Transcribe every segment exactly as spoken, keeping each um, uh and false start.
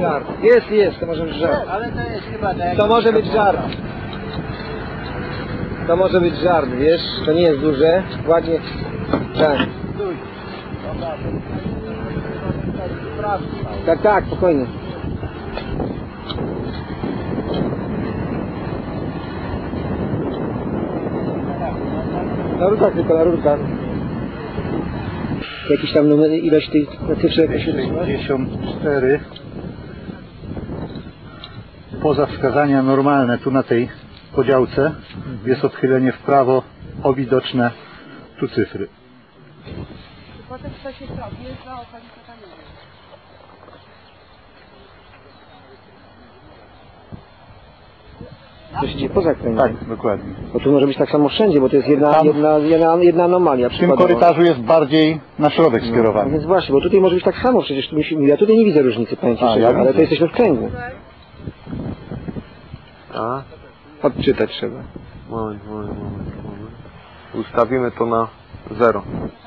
żart. Jest, jest, to może być żart. Ale to jest chyba tak. To może być żart. To może być żart, wiesz? To nie jest duże. Ładnie. Tak. Tak, tak, spokojnie. Na rurkach tylko, na rurkach. Jakiś tam numer, ilość tych cyfrek? sześćdziesiąt cztery. Poza wskazania normalne tu na tej podziałce jest odchylenie w prawo o widoczne tu cyfry. Potem to się zrobi, jest za okolice kamienia. To się dzieje poza kręgiem. Tak, dokładnie. Bo tu może być tak samo wszędzie, bo to jest jedna, Tam- jedna, jedna, jedna anomalia. W tym korytarzu jest bardziej na środek No skierowany. więc właśnie, bo tutaj może być tak samo, przecież tu musimy, ja tutaj nie widzę różnicy, powiem ci A, szczerze, ja ale widzę. to jesteśmy w kręgu. A? Odczytać trzeba. Moment, moment, moment, moment. Ustawimy to na zero.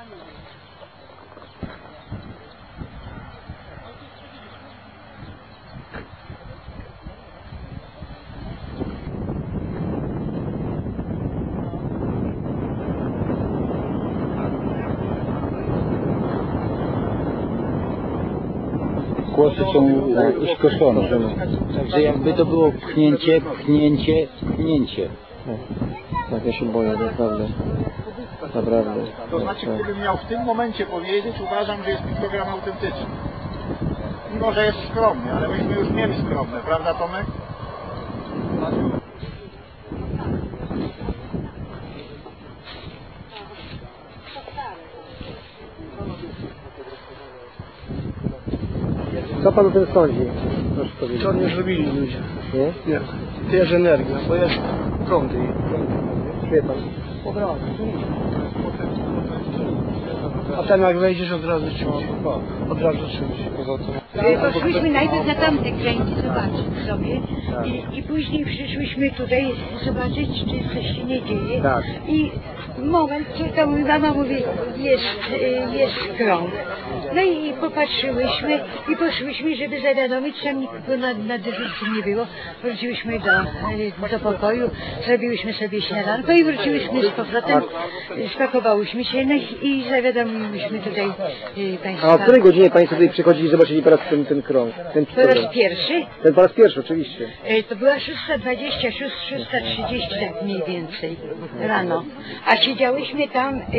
Głosy są uskoszone. Także jakby to było pchnięcie, pchnięcie, pchnięcie. Tak, ja się boję, naprawdę. Naprawdę. To znaczy, gdybym miał w tym momencie powiedzieć, uważam, że jest to program autentyczny. Mimo, że jest skromny, ale myśmy już mieli skromne, prawda Tomek? Co pan o tym sądzi? Proszę powiedzieć. Co nie zrobili ludzie? Nie? Nie. To jest energia, bo jest prądy. Wie pan. A tam jak wejdziesz od razu czuć. Od razu czuć. Poszłyśmy najpierw na tamte kręgi zobaczyć sobie i, i później przyszłyśmy tutaj zobaczyć, czy coś się nie dzieje. Tak. I moment, córka mówi, mama mówi, jest, y, jest krąg. No i popatrzyłyśmy i poszłyśmy, żeby zawiadomić, tam nikogo na, na dyżurce nie było. Wróciłyśmy do, y, do pokoju, zrobiłyśmy sobie śniadanko i wróciłyśmy z powrotem, spakowałyśmy się no i, i zawiadomiłyśmy tutaj y, Państwa. A o której godzinie państwo tutaj przychodzili i zobaczyli po raz ten, ten krąg? Ten, Po raz pierwszy. ten po raz pierwszy, oczywiście. E, To była szósta dwadzieścia, szósta trzydzieści tak mniej więcej rano. A siedziałyśmy tam, e,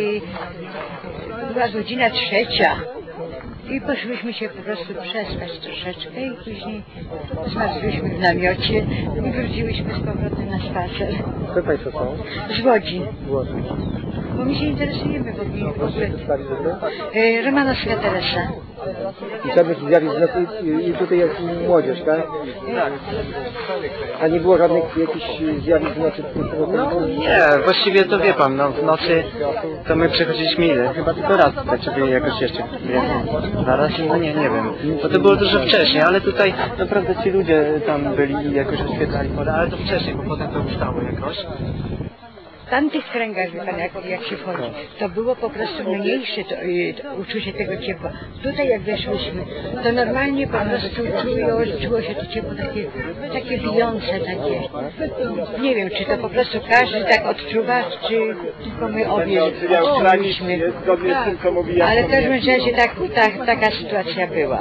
była godzina trzecia. I poszłyśmy się po prostu przespać troszeczkę i później zmarzliśmy w namiocie i wróciłyśmy z powrotem na spacer. Kto państwo są? Z Łodzi. Głosy. Bo my się interesujemy w ogóle. W ogóle. Przedstawić to? E, Romanowska Teresa. I żadnych zjawisk, no i, i tutaj jest młodzież, tak? Tak. A nie było żadnych jakichś zjawisk w nocy? No nie, właściwie to wie pan, no w nocy to my przechodziliśmy ile? Chyba tylko raz tutaj, czy byli jakoś jeszcze dwa razy? No nie, nie wiem. Bo to było dużo wcześniej, ale tutaj naprawdę ci ludzie tam byli i jakoś oświetlali porę, ale to wcześniej, bo potem to ustało jakoś. W tamtych kręgach, wie pan, jak, jak się wchodzi, to było po prostu mniejsze to, y, to uczucie tego ciepła. Tutaj jak weszłyśmy, to normalnie po prostu czuło, czuło się to ciepło takie, takie bijące, takie. Nie wiem, czy to po prostu każdy tak odczuwa, czy tylko my obie odczuliśmy. Ale w każdym razie tak, tak, taka sytuacja była.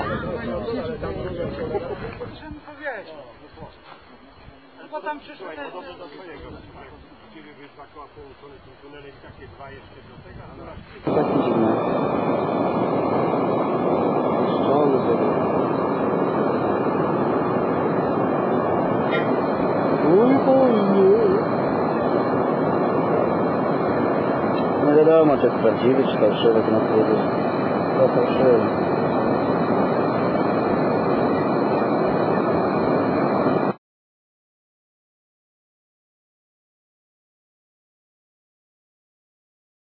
Bo tam przyszło też do swojego. Ciebie wyszła połączone tym tunelem i takie dwa jeszcze do tego, a Takie dziwne. Szczony sobie. Spokojnie. No wiadomo, czy jest prawdziwy, czy fałszywy, to na to jest. To fałszywe.